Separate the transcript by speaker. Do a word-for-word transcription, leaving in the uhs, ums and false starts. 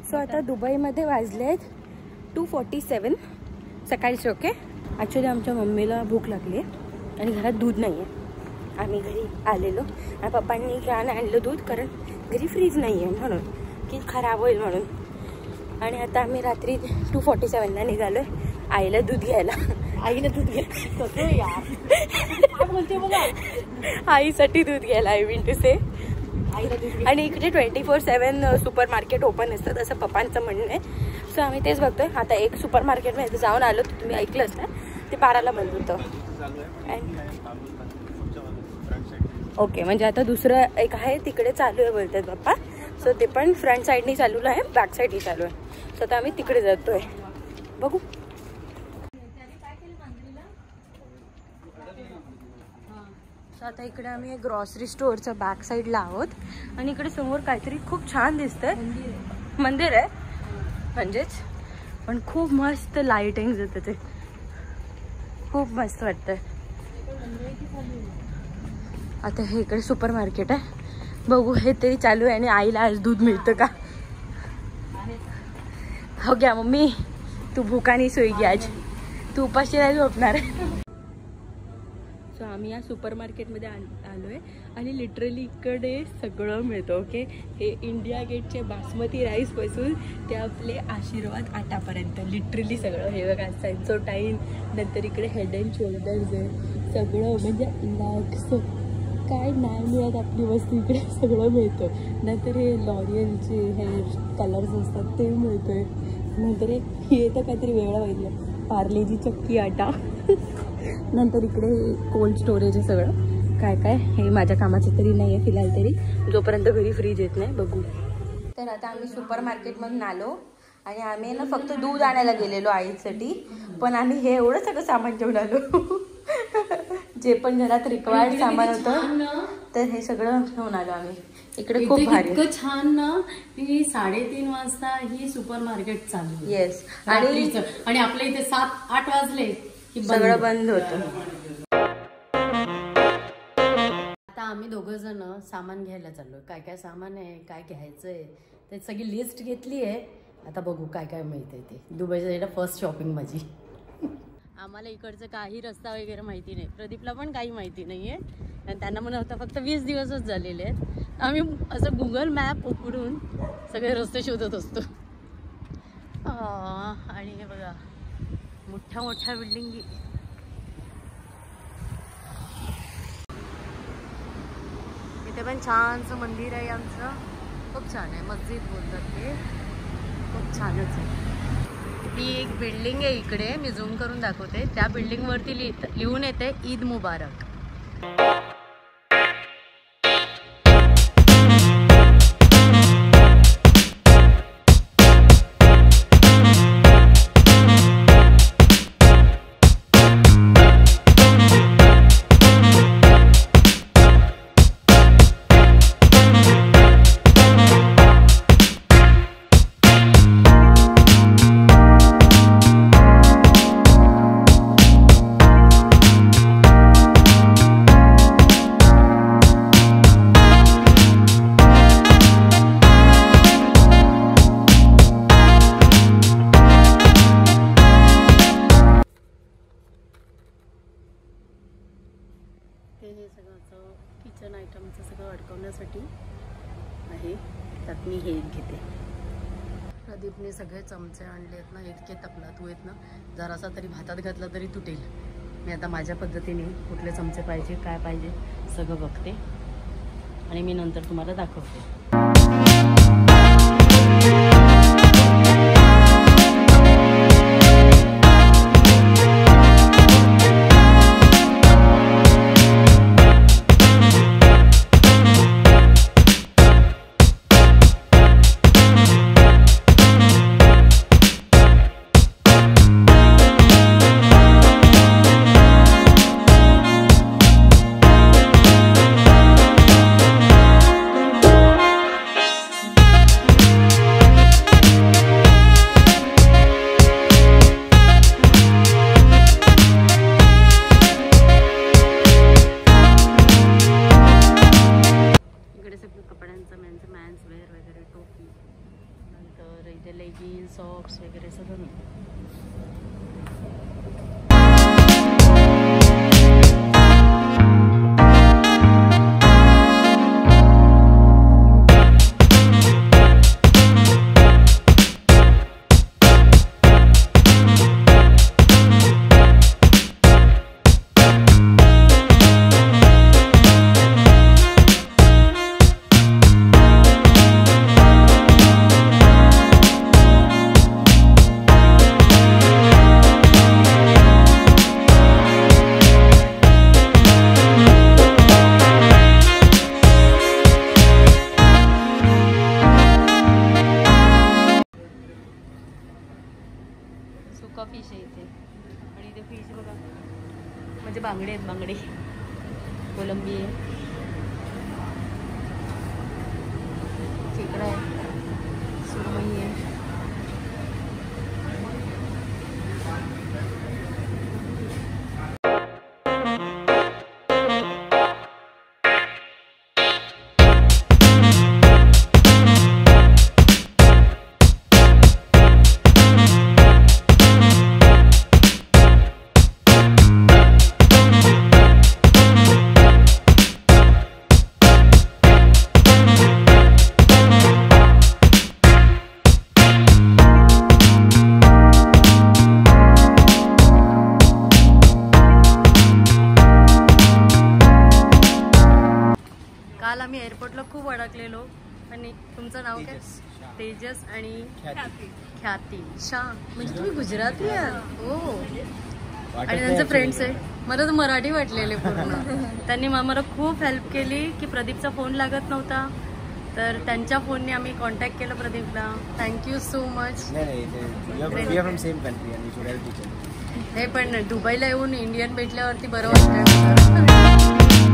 Speaker 1: So आता दुबईमध्ये वाजले आहेत टू फोर्टी सेवन सकाळचे. ओके, ॲक्च्युली आमच्या मम्मीला भूक लागली आहे आणि घरात दूध नाही आहे. आम्ही घरी आलेलो आणि पप्पांनी घ्यान आणलं दूध, कारण घरी फ्रीज नाही आहे म्हणून, की खराब होईल म्हणून. आणि आता आम्ही रात्री टू फोर्टी सेवनला निघालो आहे आईला दूध घ्यायला. आईला दूध घ्यायला आईसाठी दूध घ्यायला आय मीन टू से. आणि इकडे twenty four seven supermarket open असतात असं पप्पांचं म्हणणं आहे. सो आम्ही तेच बघतोय. आता एक सुपर मार्केटमध्ये जाऊन आलो, तर तुम्ही ऐकलंच ना, ते बाराला बंद होतं. ओके, म्हणजे आता दुसरं एक आहे तिकडे चालू आहे बोलतात पप्पा. सो ते पण फ्रंट साईडनी चालू आहे, बॅक साईडनी चालू आहे. सो आता आम्ही तिकडे जातोय, बघू. सो आता इकडे आम्ही ग्रॉसरी स्टोअरच्या बॅक साईडला आहोत आणि इकडे समोर काहीतरी खूप छान दिसतंय. मंदिर आहे म्हणजेच, पण खूप मस्त लाइटिंग येते, ते खूप मस्त वाटतंय. आता हे इकडे सुपर मार्केट आहे, बघू हे तरी चालू आहे. आणि आईला आज दूध मिळतं का? हो गया मम्मी, तू भूकानी सोई घे आज, तू उपाशी नाही झोपणार. सो आम्ही या सुपर मार्केटमध्ये आलो आहे आणि लिटरली इकडे सगळं मिळतं. ओके, हे इंडिया गेटचे बासमती राईसपासून ते आपले आशीर्वाद आटापर्यंत लिटरली सगळं. हे बघा सेन्सोटाईन, नंतर इकडे हेड अँड शोल्डर्स आहे, सगळं म्हणजे लॅक्स काय नाही मिळत आपली वस्तू इकडे सगळं मिळतं. नंतर हे लॉरियलचे हे कलर्स असतात ते मिळतं आहे. नंतर हे तर काहीतरी वेगळं बघितलं, पार्लेजी चक्की आटा. नंतर इकडे कोल्ड स्टोरेज आहे सगळं काय काय. हे माझ्या कामाचं तरी नाही आहे फिलहाल, तरी जोपर्यंत घरी फ्रीज येत नाही बघू. तर आता आम्ही सुपर मार्केटमधून आलो आणि आम्ही ना फक्त दूध आणायला गेलेलो आईसाठी, पण आम्ही हे एवढं सगळं सामान घेऊन आलो. जे पण घरात रिक्वायर्ड सामान होतं तर हे सगळं घेऊन आलो आम्ही. इकडे खूप भारी
Speaker 2: छान ना, की साडेतीन वाजता ही सुपर मार्केट चालू.
Speaker 1: येस,
Speaker 2: आणि आणि आपल्या इथे सात आठ वाजले की
Speaker 1: सगळं बंद होतं.
Speaker 2: आता आम्ही दोघं जण सामान घ्यायला चाललोय. काय काय सामान आहे, काय घ्यायचंय, ते सगळी लिस्ट घेतली आहे. आता बघू काय काय मिळतंय ते. दुबईच्या फर्स्ट शॉपिंग माझी. आम्हाला इकडचं काही रस्ता वगैरे माहिती नाही, प्रदीपला पण काही माहिती नाही आहे. आणि त्यांना म्हणत होता फक्त वीस दिवसच झालेले आहेत. आम्ही असं गुगल मॅप उघडून सगळे रस्ते शोधत असतो. आणि हे बघा मोठ्या मोठ्या बिल्डिंग. इथे पण छानसं मंदिर आहे आमचं, खूप छान आहे. मस्जिद बोलतात ते, खूप छानच आहे. ही एक बिल्डिंग आहे इकडे, मी झूम करून दाखवते. त्या बिल्डिंगवरती लिह लिहून येते ईद मुबारक. हे सगळं किचन आयटमचं सगळं अडकवण्यासाठी आहे. त्यात मी हे एक घेते. प्रदीपने सगळे चमचे आणले आहेत ना, इतके तपलातू आहेत ना, जरासा तरी भातात घातला तरी तुटेल. मी आता माझ्या पद्धतीने कुठले चमचे पाहिजे काय पाहिजे सगळं बघते आणि मी नंतर तुम्हाला दाखवते. तर इथे लेगिन सॉक्स वगैरे सगळं मिळतं. सुका फिश आहे इथे आणि इथे फिश बघा म्हणजे बांगडे आहेत, बांगडे कोलंबी आहे, खेकडा आहे, सुरमई आहे. काल आम्ही एअरपोर्टला खूप अडकलेलो. आणि तुमचं नाव काय? तेजस आणि ख्याती शाह. म्हणजे तुम्ही गुजराती आहात? हो. आणि त्यांचे फ्रेंड्स आहे. मला तर मराठी वाटलेले पूर्ण. त्यांनी मला खूप हेल्प केली की प्रदीपचा फोन लागत नव्हता तर त्यांच्या फोनने आम्ही कॉन्टॅक्ट केलं प्रदीपला. Thank you so much. हे पण दुबईला येऊन इंडियन भेटल्यावरती बरं वाटतं.